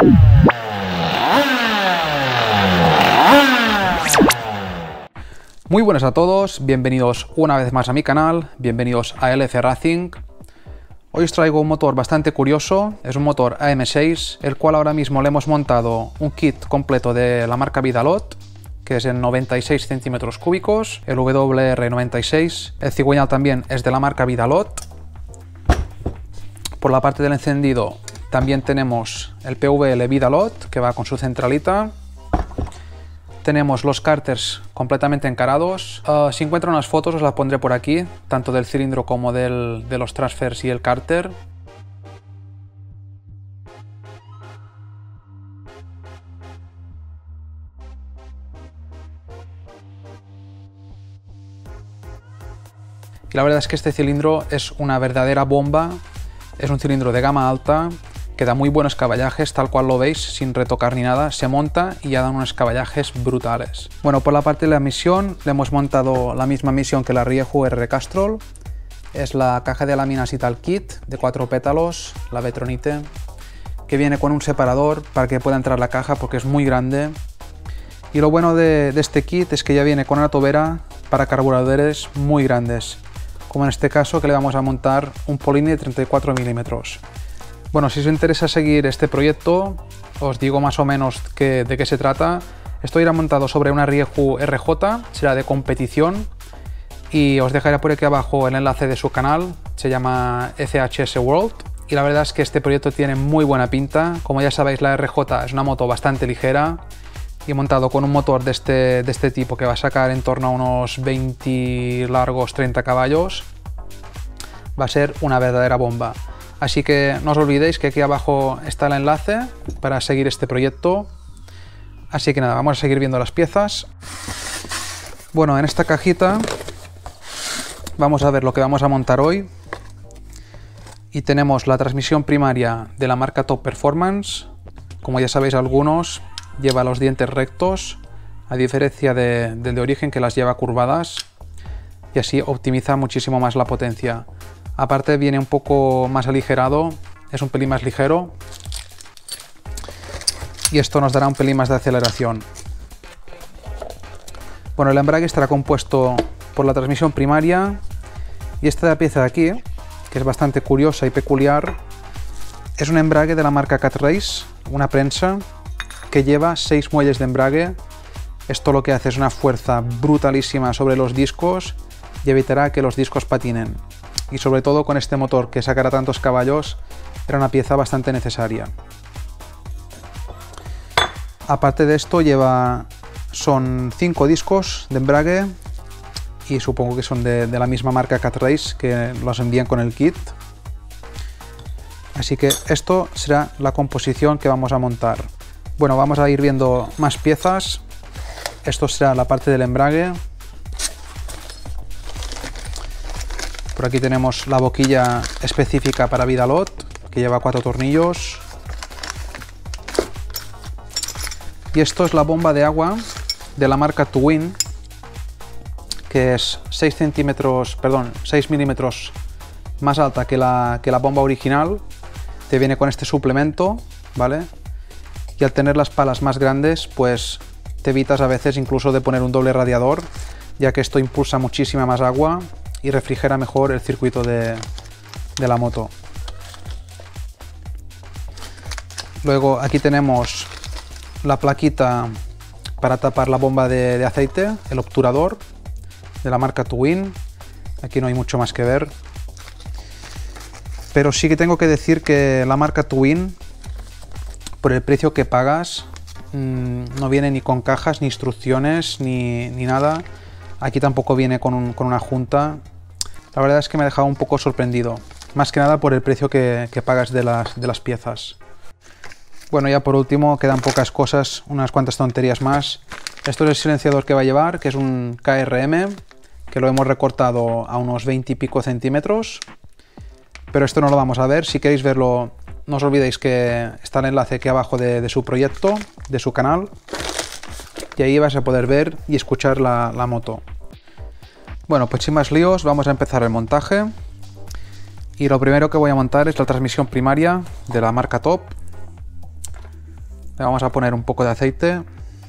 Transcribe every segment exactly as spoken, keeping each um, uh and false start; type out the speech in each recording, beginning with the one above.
Muy buenas a todos, bienvenidos una vez más a mi canal, bienvenidos a L C Racing. Hoy os traigo un motor bastante curioso, es un motor A M seis, el cual ahora mismo le hemos montado un kit completo de la marca Vidalot, que es en noventa y seis centímetros cúbicos, el W R noventa y seis, el cigüeñal también es de la marca Vidalot. Por la parte del encendido también tenemos el P V L Vidalot, que va con su centralita. Tenemos los cárters completamente encarados. Uh, si encuentro unas fotos os las pondré por aquí, tanto del cilindro como del, de los transfers y el cárter. Y la verdad es que este cilindro es una verdadera bomba. Es un cilindro de gama alta, que da muy buenos caballajes, tal cual lo veis, sin retocar ni nada. Se monta y ya dan unos caballajes brutales. Bueno, por la parte de la misión le hemos montado la misma misión que la Rieju R Castrol. Es la caja de láminas Ital Kit de cuatro pétalos, la Vetronite, que viene con un separador para que pueda entrar la caja porque es muy grande. Y lo bueno de, de este kit es que ya viene con una tobera para carburadores muy grandes, como en este caso, que le vamos a montar un Polini de treinta y cuatro milímetros. Bueno, si os interesa seguir este proyecto, os digo más o menos que, de qué se trata. Esto irá montado sobre una Rieju R J, será de competición, y os dejaré por aquí abajo el enlace de su canal, se llama F H S World, y la verdad es que este proyecto tiene muy buena pinta. Como ya sabéis, la R J es una moto bastante ligera, y montado con un motor de este, de este tipo que va a sacar en torno a unos veinte largos, treinta caballos, va a ser una verdadera bomba. Así que no os olvidéis que aquí abajo está el enlace para seguir este proyecto. Así que nada, vamos a seguir viendo las piezas. Bueno, en esta cajita vamos a ver lo que vamos a montar hoy. Y tenemos la transmisión primaria de la marca Top Performance. Como ya sabéis algunos, lleva los dientes rectos, a diferencia de, del de origen, que las lleva curvadas. Y así optimiza muchísimo más la potencia. Aparte viene un poco más aligerado, es un pelín más ligero, y esto nos dará un pelín más de aceleración. Bueno, el embrague estará compuesto por la transmisión primaria, y esta pieza de aquí, que es bastante curiosa y peculiar, es un embrague de la marca Cat Race, una prensa que lleva seis muelles de embrague. Esto lo que hace es una fuerza brutalísima sobre los discos y evitará que los discos patinen. Y sobre todo con este motor que sacará tantos caballos, era una pieza bastante necesaria. Aparte de esto lleva, son cinco discos de embrague, y supongo que son de, de la misma marca Cat Race, que los envían con el kit. Así que esto será la composición que vamos a montar. Bueno, vamos a ir viendo más piezas. Esto será la parte del embrague. Por aquí tenemos la boquilla específica para Vidalot, que lleva cuatro tornillos. Y esto es la bomba de agua de la marca Twin, que es seis centímetros, perdón, seis milímetros más alta que la, que la bomba original. Te viene con este suplemento, ¿vale? Y al tener las palas más grandes, pues te evitas a veces incluso de poner un doble radiador, ya que esto impulsa muchísima más agua y refrigera mejor el circuito de, de la moto. Luego aquí tenemos la plaquita para tapar la bomba de, de aceite, el obturador de la marca Twin. Aquí no hay mucho más que ver, pero sí que tengo que decir que la marca Twin, por el precio que pagas, mmm, no viene ni con cajas, ni instrucciones, ni, ni nada. Aquí tampoco viene con, un, con una junta. La verdad es que me ha dejado un poco sorprendido, más que nada por el precio que, que pagas de las, de las piezas. Bueno, ya por último quedan pocas cosas, unas cuantas tonterías más. Esto es el silenciador que va a llevar, que es un K R M, que lo hemos recortado a unos veinte y pico centímetros. Pero esto no lo vamos a ver. Si queréis verlo, no os olvidéis que está el enlace aquí abajo de, de su proyecto, de su canal. Y ahí vais a poder ver y escuchar la, la moto. Bueno, pues sin más líos, vamos a empezar el montaje. Y lo primero que voy a montar es la transmisión primaria de la marca Top. Le vamos a poner un poco de aceite.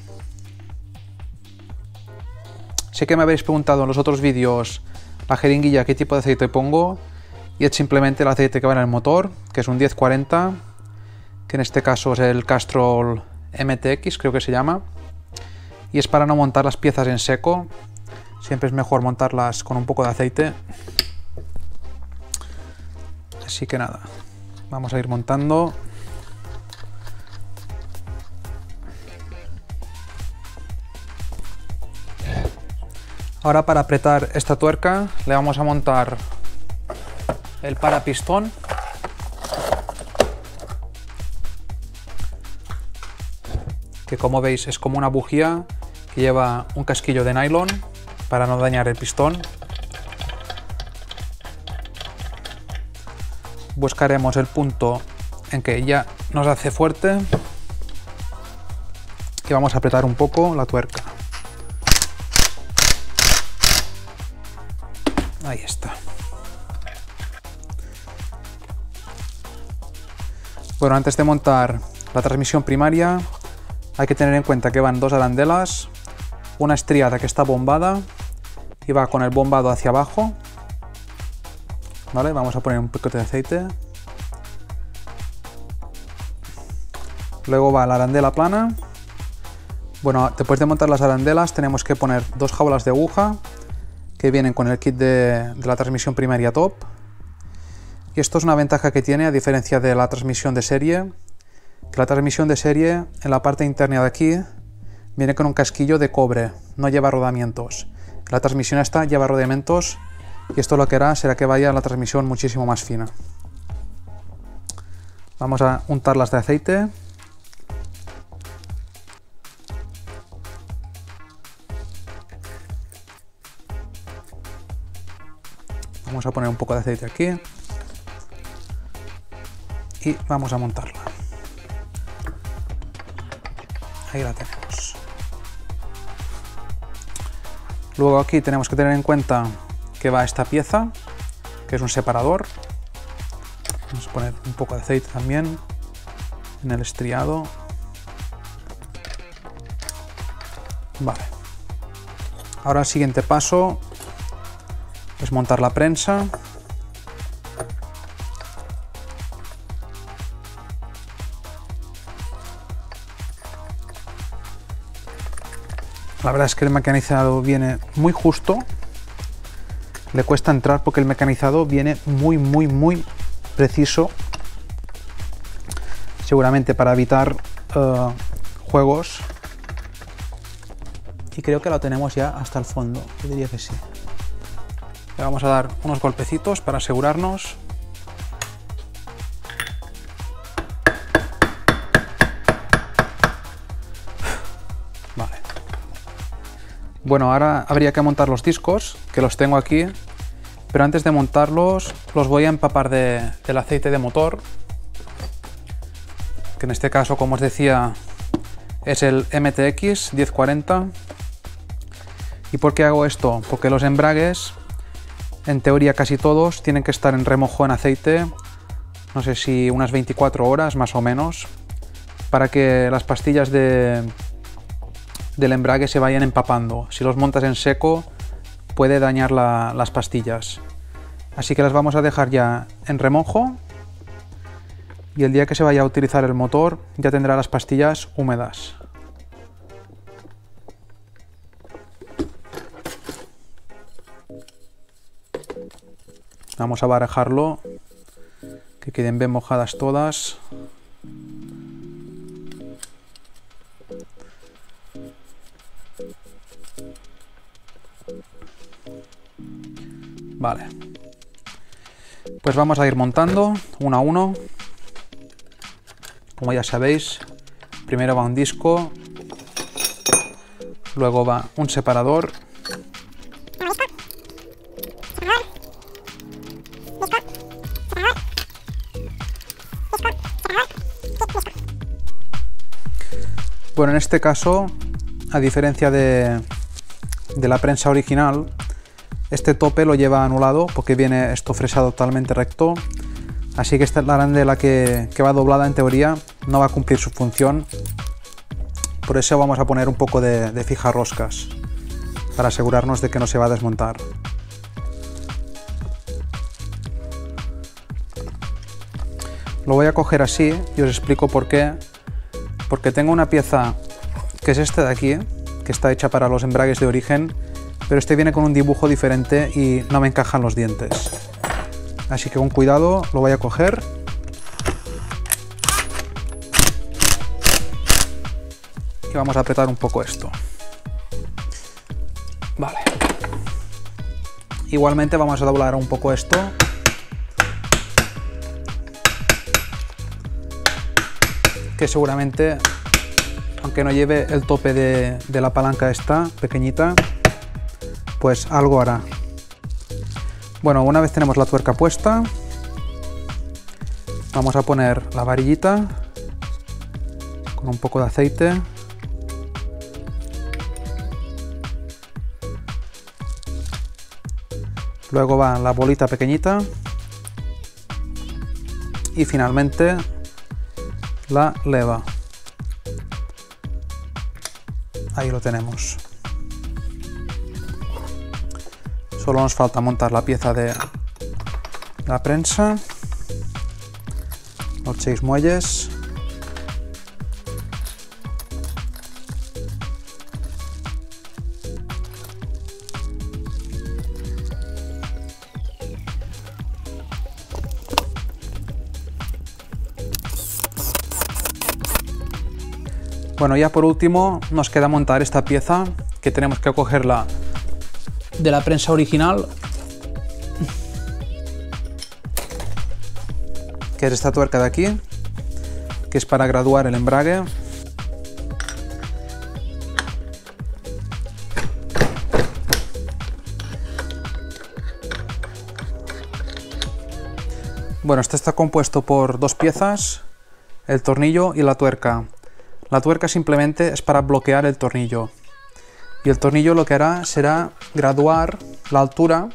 Sé que me habéis preguntado en los otros vídeos la jeringuilla qué tipo de aceite pongo, y es simplemente el aceite que va en el motor, que es un diez cuarenta, que en este caso es el Castrol M T X, creo que se llama, y es para no montar las piezas en seco. Siempre es mejor montarlas con un poco de aceite. Así que nada, vamos a ir montando. Ahora, para apretar esta tuerca le vamos a montar el parapistón. Que como veis es como una bujía que lleva un casquillo de nylon para no dañar el pistón. Buscaremos el punto en que ya nos hace fuerte y vamos a apretar un poco la tuerca. Ahí está. Bueno, antes de montar la transmisión primaria hay que tener en cuenta que van dos arandelas, una estriada que está bombada y va con el bombado hacia abajo. Vale, vamos a poner un poquito de aceite. Luego va la arandela plana. Bueno, después de montar las arandelas tenemos que poner dos jaulas de aguja que vienen con el kit de, de la transmisión primaria top. Y esto es una ventaja que tiene a diferencia de la transmisión de serie, que la transmisión de serie en la parte interna de aquí viene con un casquillo de cobre, no lleva rodamientos. La transmisión esta lleva rodamientos y esto lo que hará será que vaya la transmisión muchísimo más fina. Vamos a untarlas de aceite. Vamos a poner un poco de aceite aquí y vamos a montarla. Ahí la tenemos. Luego aquí tenemos que tener en cuenta que va esta pieza, que es un separador. Vamos a poner un poco de aceite también en el estriado. Vale. Ahora el siguiente paso es montar la prensa. La verdad es que el mecanizado viene muy justo. Le cuesta entrar porque el mecanizado viene muy, muy, muy preciso. Seguramente para evitar uh, juegos. Y creo que lo tenemos ya hasta el fondo. Yo diría que sí. Le vamos a dar unos golpecitos para asegurarnos. Vale. Bueno, ahora habría que montar los discos, que los tengo aquí, pero antes de montarlos los voy a empapar de, del aceite de motor, que en este caso, como os decía, es el M T X diez cuarenta. ¿Y por qué hago esto? Porque los embragues, en teoría casi todos, tienen que estar en remojo en aceite, no sé si unas veinticuatro horas más o menos, para que las pastillas de, del embrague se vayan empapando. Si los montas en seco puede dañar la, las pastillas. Así que las vamos a dejar ya en remojo y el día que se vaya a utilizar el motor ya tendrá las pastillas húmedas. Vamos a barajarlo, que queden bien mojadas todas. Vale. Pues vamos a ir montando uno a uno. Como ya sabéis, primero va un disco, luego va un separador. Bueno, en este caso, a diferencia de, de la prensa original, este tope lo lleva anulado porque viene esto fresado totalmente recto, así que esta es la arandela que, que va doblada, en teoría no va a cumplir su función Por eso vamos a poner un poco de, de fijarroscas, para asegurarnos de que no se va a desmontar. Lo voy a coger así y os explico por qué. Porque tengo una pieza que es esta de aquí, que está hecha para los embragues de origen, pero este viene con un dibujo diferente y no me encajan los dientes. Así que con cuidado lo voy a coger. Y vamos a apretar un poco esto. Vale. Igualmente vamos a doblar un poco esto. Que seguramente, aunque no lleve el tope de, de la palanca esta pequeñita, pues algo hará. Bueno, una vez tenemos la tuerca puesta, vamos a poner la varillita con un poco de aceite. Luego va la bolita pequeñita y finalmente la leva. Ahí lo tenemos. Solo nos falta montar la pieza de la prensa, los seis muelles. Bueno, ya por último nos queda montar esta pieza, que tenemos que cogerla de la prensa original, que es esta tuerca de aquí, que es para graduar el embrague. Bueno, este está compuesto por dos piezas, el tornillo y la tuerca. La tuerca simplemente es para bloquear el tornillo. Y el tornillo lo que hará será graduar la altura.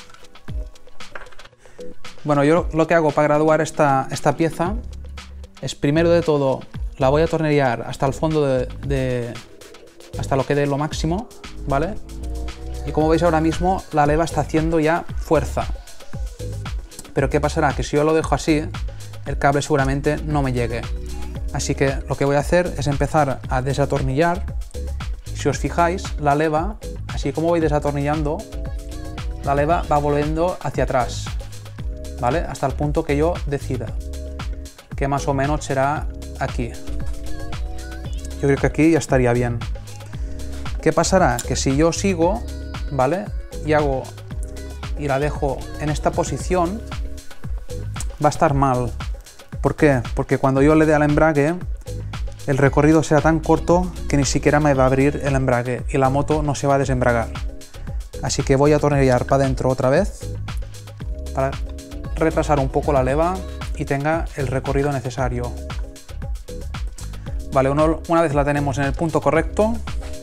Bueno, yo lo que hago para graduar esta, esta pieza es, primero de todo, la voy a tornillar hasta el fondo de, de hasta lo que dé lo máximo, ¿vale? Y como veis ahora mismo, la leva está haciendo ya fuerza. Pero ¿qué pasará? Que si yo lo dejo así, el cable seguramente no me llegue. Así que lo que voy a hacer es empezar a desatornillar. Si os fijáis, la leva, así como voy desatornillando, la leva va volviendo hacia atrás, ¿vale? Hasta el punto que yo decida, que más o menos será aquí. Yo creo que aquí ya estaría bien. ¿Qué pasará? Que si yo sigo, ¿vale? Y hago y la dejo en esta posición, va a estar mal. ¿Por qué? Porque cuando yo le dé al embrague, el recorrido será tan corto que ni siquiera me va a abrir el embrague y la moto no se va a desembragar. Así que voy a atornillar para adentro otra vez para retrasar un poco la leva y tenga el recorrido necesario. Vale, uno, una vez la tenemos en el punto correcto,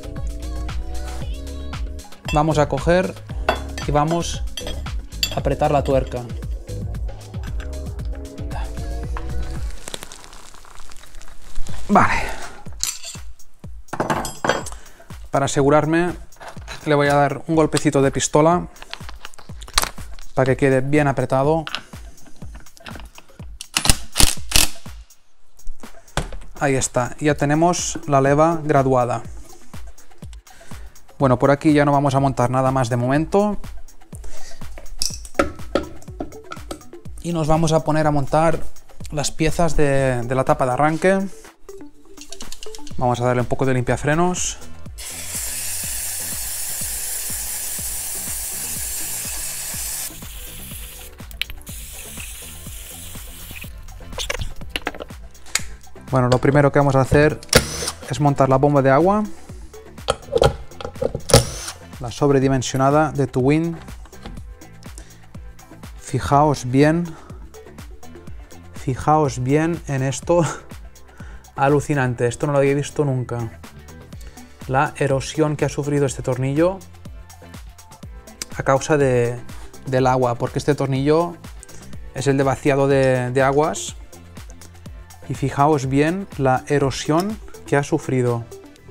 vamos a coger y vamos a apretar la tuerca. Vale. Para asegurarme, le voy a dar un golpecito de pistola para que quede bien apretado. Ahí está, ya tenemos la leva graduada. Bueno, por aquí ya no vamos a montar nada más de momento. Y nos vamos a poner a montar las piezas de, de la tapa de arranque. Vamos a darle un poco de limpiafrenos. Bueno, lo primero que vamos a hacer es montar la bomba de agua, la sobredimensionada de Twin. Fijaos bien, fijaos bien en esto. Alucinante, esto no lo había visto nunca. La erosión que ha sufrido este tornillo a causa de, del agua, porque este tornillo es el de vaciado de, de aguas. Y fijaos bien la erosión que ha sufrido.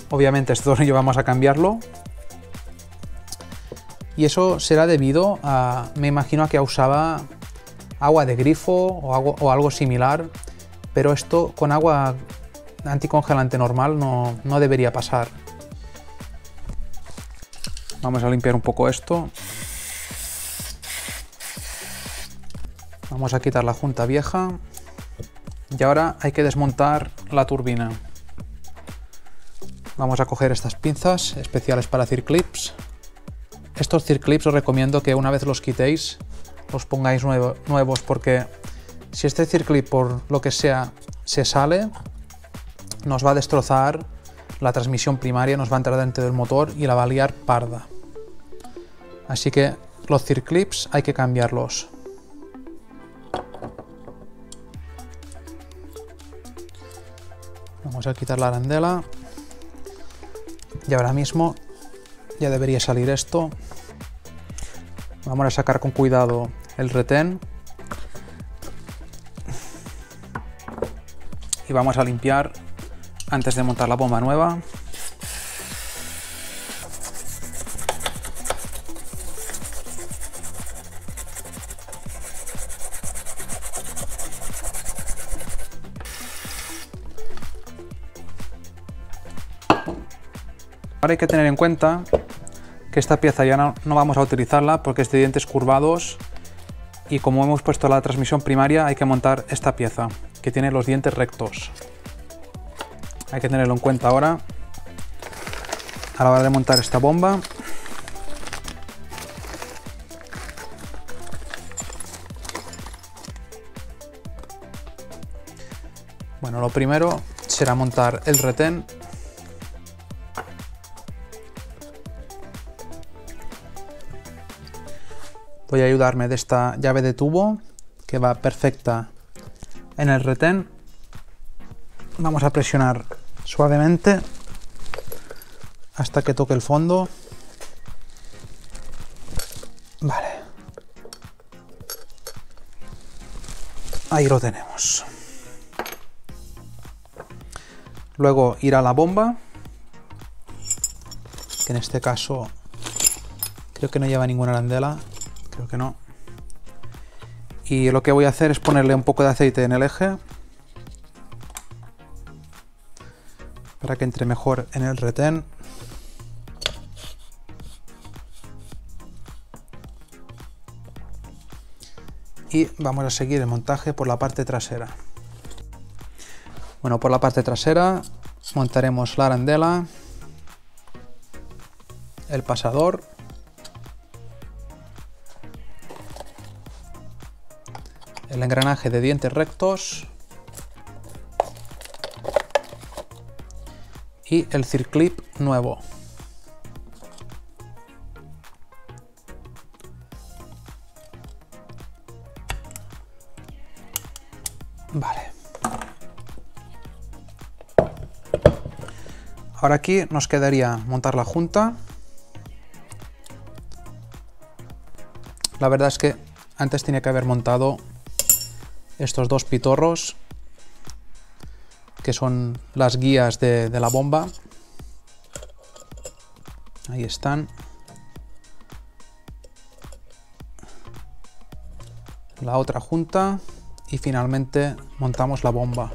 Obviamente este tornillo vamos a cambiarlo. Y eso será debido a, me imagino, a que usaba agua de grifo o algo, o algo similar, pero esto con agua anticongelante normal no, no debería pasar. Vamos a limpiar un poco esto. Vamos a quitar la junta vieja. Y ahora hay que desmontar la turbina. Vamos a coger estas pinzas especiales para circlips. Estos circlips os recomiendo que una vez los quitéis, los pongáis nuevo, nuevos, porque si este circlip por lo que sea se sale, nos va a destrozar la transmisión primaria, nos va a entrar dentro del motor y la va a liar parda. Así que los circlips hay que cambiarlos. Vamos a quitar la arandela. Y ahora mismo ya debería salir esto. Vamos a sacar con cuidado el retén. Y vamos a limpiar antes de montar la bomba nueva. Ahora hay que tener en cuenta que esta pieza ya no, no vamos a utilizarla porque es de dientes curvados, y como hemos puesto la transmisión primaria hay que montar esta pieza que tiene los dientes rectos. Hay que tenerlo en cuenta ahora a la hora de montar esta bomba. Bueno, lo primero será montar el retén. Voy a ayudarme de esta llave de tubo que va perfecta en el retén. Vamos a presionar suavemente hasta que toque el fondo. Vale. Ahí lo tenemos. Luego irá la bomba, que en este caso creo que no lleva ninguna arandela. Creo que no. Y lo que voy a hacer es ponerle un poco de aceite en el eje para que entre mejor en el retén. Y vamos a seguir el montaje por la parte trasera. Bueno, por la parte trasera montaremos la arandela, el pasador, el engranaje de dientes rectos y el circlip nuevo. Vale. Ahora aquí nos quedaría montar la junta. La verdad es que antes tenía que haber montado estos dos pitorros, que son las guías de, de la bomba. Ahí están. La otra junta y finalmente montamos la bomba.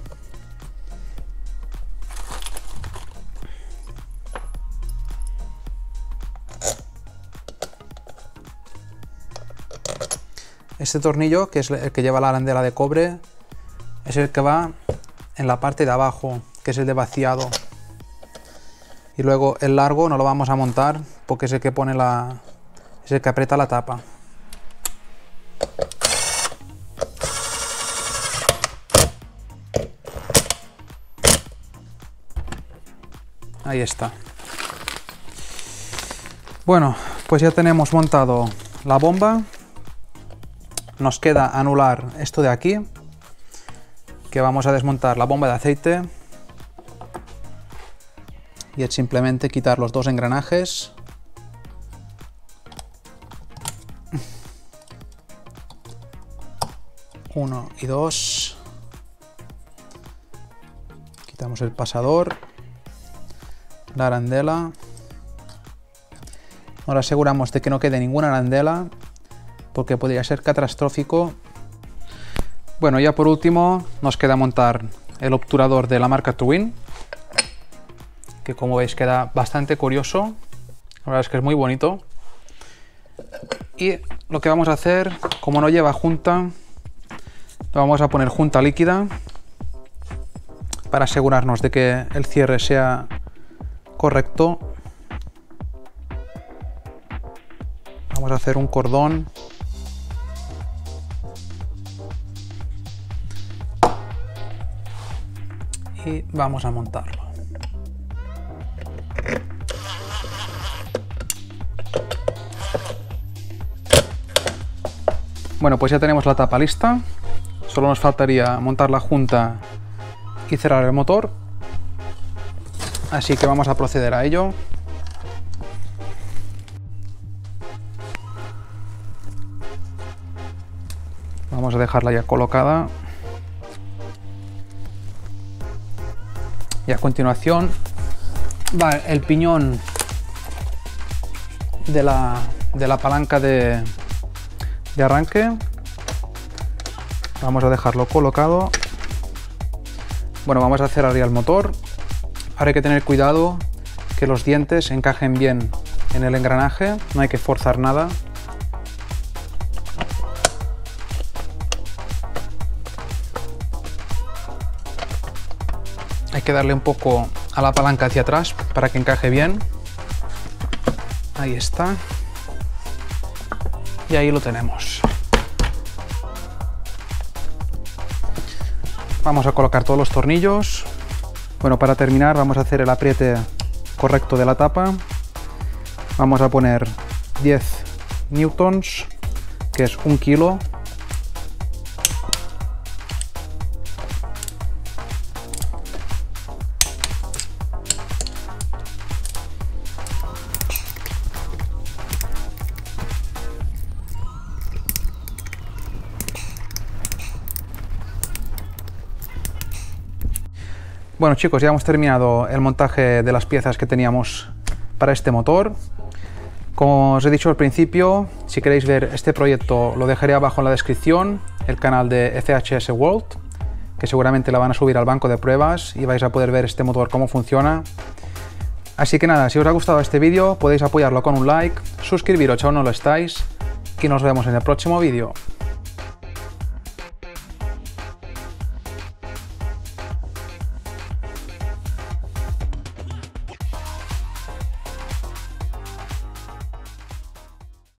Este tornillo, que es el que lleva la arandela de cobre, es el que va en la parte de abajo, que es el de vaciado. Y luego el largo no lo vamos a montar porque es el que pone la, es el que aprieta la tapa. Ahí está. Bueno, pues ya tenemos montado la bomba. Nos queda anular esto de aquí, que vamos a desmontar la bomba de aceite, y es simplemente quitar los dos engranajes. Uno y dos. Quitamos el pasador. la arandela. Ahora aseguramos de que no quede ninguna arandela, porque podría ser catastrófico. Bueno, ya por último nos queda montar el obturador de la marca Twin, que como veis queda bastante curioso. La verdad es que es muy bonito. Y lo que vamos a hacer, como no lleva junta, lo vamos a poner junta líquida para asegurarnos de que el cierre sea correcto. Vamos a hacer un cordón. Y vamos a montarlo. Bueno, pues ya tenemos la tapa lista. Solo nos faltaría montar la junta y cerrar el motor. Así que vamos a proceder a ello. Vamos a dejarla ya colocada. Y a continuación va el piñón de la, de la palanca de, de arranque. Vamos a dejarlo colocado. Bueno, vamos a cerrar ya el motor. Ahora hay que tener cuidado que los dientes encajen bien en el engranaje, no hay que forzar nada. Hay que darle un poco a la palanca hacia atrás para que encaje bien. Ahí está. Y ahí lo tenemos. Vamos a colocar todos los tornillos. Bueno, para terminar vamos a hacer el apriete correcto de la tapa. Vamos a poner diez newtons, que es un kilo. Bueno chicos, ya hemos terminado el montaje de las piezas que teníamos para este motor. Como os he dicho al principio, si queréis ver este proyecto lo dejaré abajo en la descripción, el canal de F H S World, que seguramente la van a subir al banco de pruebas y vais a poder ver este motor cómo funciona. Así que nada, si os ha gustado este vídeo podéis apoyarlo con un like, suscribiros si aún no lo estáis y nos vemos en el próximo vídeo.